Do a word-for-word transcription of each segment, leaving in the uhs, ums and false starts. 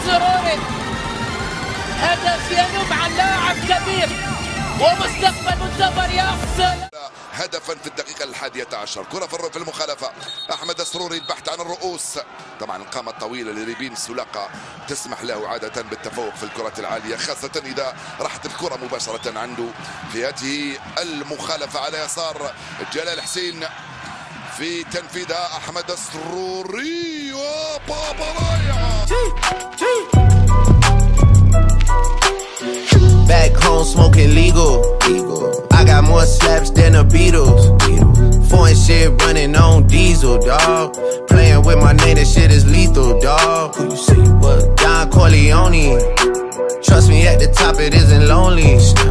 السروري. هدف ينوب عن لاعب كبير ومستقبل منتظر يحصل هدفا في الدقيقة الحادية عشر. كرة في المخالفة، أحمد السروري البحث عن الرؤوس. طبعا القامة الطويلة لريبين السلاقة تسمح له عادة بالتفوق في الكرات العالية، خاصة إذا راحت الكرة مباشرة عنده. في هذه المخالفة على يسار جلال حسين في تنفيذها أحمد السروري وبابا رايعة. Back home smoking legal. legal. I got more slaps than the Beatles. Foreign shit running on diesel, dawg. Playing with my name, that shit is lethal, dawg. Who you see? What? Don Corleone. Trust me, at the top it isn't lonely.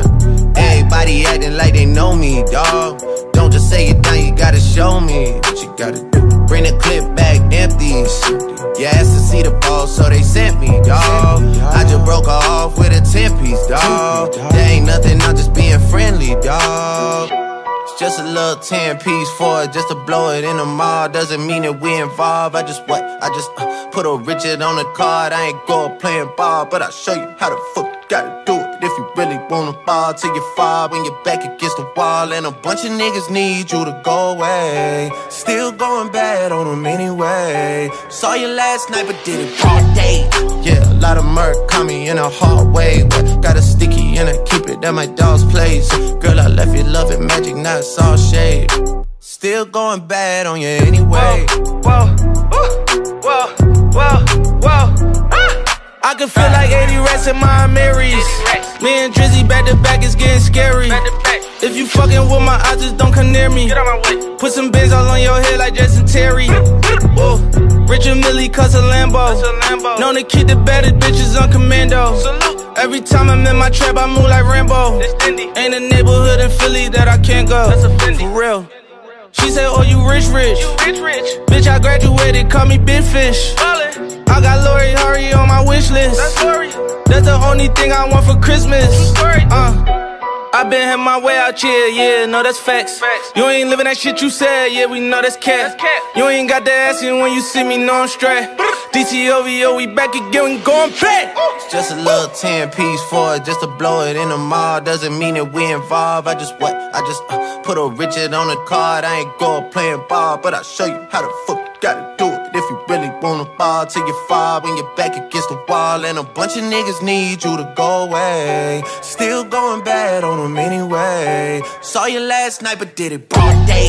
Everybody acting like they know me, dawg. Don't just say it down, you gotta show me what you gotta do. Bring the clip back empty. You asked to see the ball, so they sent me, dawg. I just broke her off with a ten piece, dawg. There ain't nothing, I'm just being friendly, dawg. It's just a little ten piece for it, just to blow it in the mall. Doesn't mean that we involved. I just what? I just uh, put a Richard on the card. I ain't go playing ball, but I'll show you how the fuck you gotta do it. If you really wanna ball till you fall when you're back against the wall. And a bunch of niggas need you to go away. Still going bad on them anyway. Saw you last night but did it all day. Yeah, a lot of murk caught me in a hard way, but got a sticky and I keep it at my dog's place. Girl, I left you loving magic, not all shade. Still going bad on you anyway. Whoa, whoa, whoa, whoa, whoa, ah! I can feel like eighty rats in my Marys. Me and Drizzy back to back, it's getting scary. If you fucking with my eyes, just don't come near me. Put some bins all on your head like Jason Terry. Whoa. Richard Millie cuss a Lambo. Known to keep the baddest bitches on commando. Every time I'm in my trap, I move like Rambo. Ain't a neighborhood in Philly that I can't go. For real. She said, oh, you rich, rich. You rich, rich. Bitch, I graduated, call me Big Fish. Ballin'. I got Lori Hurry on my wish list. That's Lori. That's the only thing I want for Christmas. Uh, I been had my way out here, yeah, no, that's facts. facts. You ain't living that shit you said, yeah, we know that's cat. That's cat. You ain't got the ass in when you see me, no, I'm straight. D T O V O, we back again, we going back. It's just a little ten piece for it, just to blow it in the mall. Doesn't mean that we involved. I just what? I just uh, put a Richard on the card. I ain't go playing ball, but I'll show you how the fuck you gotta do it. If you really wanna ball till you fall when you're back against the wall. And a bunch of niggas need you to go away. Still going bad on them anyway. Saw you last night but did it broad day.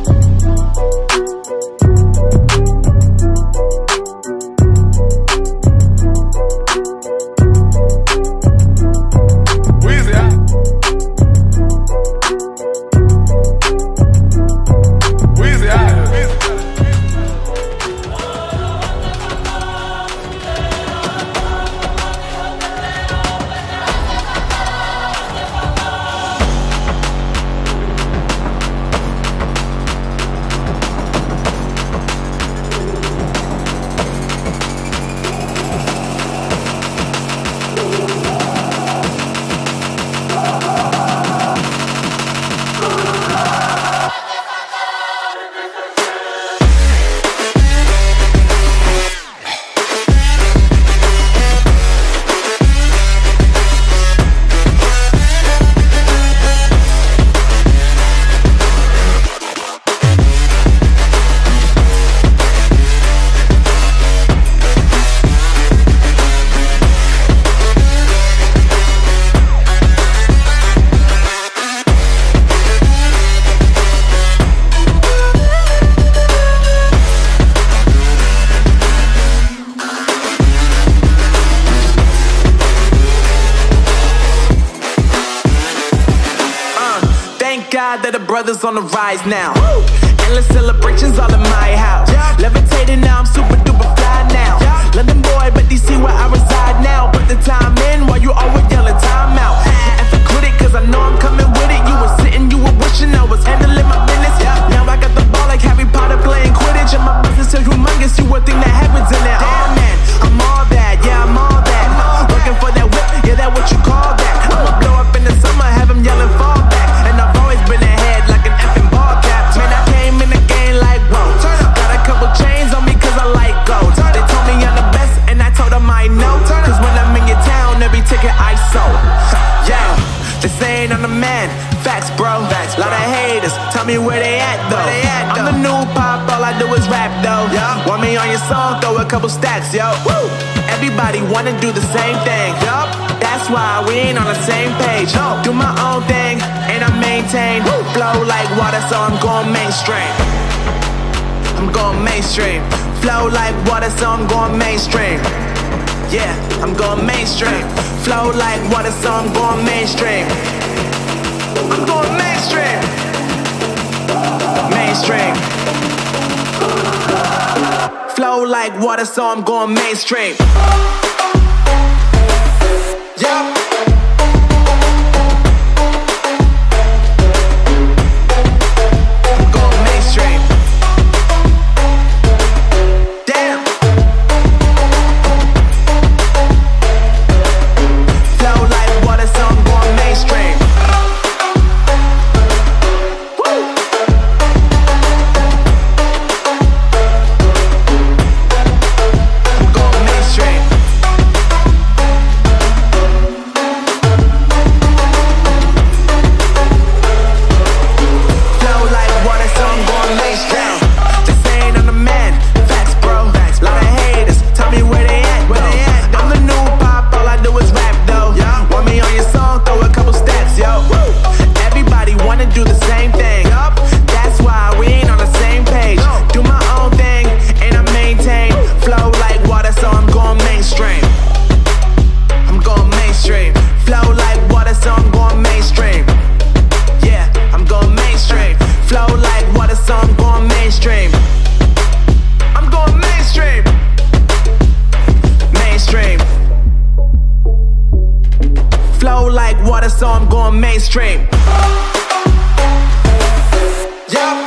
That the brothers on the rise now. Woo! Endless celebrations all in my house. Yeah. Levitating now, I'm super duper fly now. Yeah. London boy, but D C where I reside now. Put the time in while you always yelling time out. And for quit it, cause I know I'm coming with it. You were sitting, you were wishing I was handling my business. Yeah. Now I got the ball like Harry Potter playing Quidditch. And my business is humongous, you would think that happens in it. Damn man, I'm all that, yeah, I'm all that. Working for that whip, yeah, that what you call that. I'ma blow up in the summer, have them yelling fall back. And I've always been ahead like an effing ball cap. Man, I came in the game like, whoa. Got a couple chains on me cause I like gold. They told me I'm the best and I told them I know. a couple stacks, yo. Woo! Everybody wanna do the same thing, yup. That's why we ain't on the same page. No, do my own thing and I maintain. Woo! Flow like water, so I'm going mainstream. I'm going mainstream. Flow like water, so I'm going mainstream. Yeah, I'm going mainstream. Flow like water, so I'm going mainstream. I'm going mainstream. Mainstream. Flow like water, so I'm going mainstream. Yeah. So I'm going mainstream. Yeah.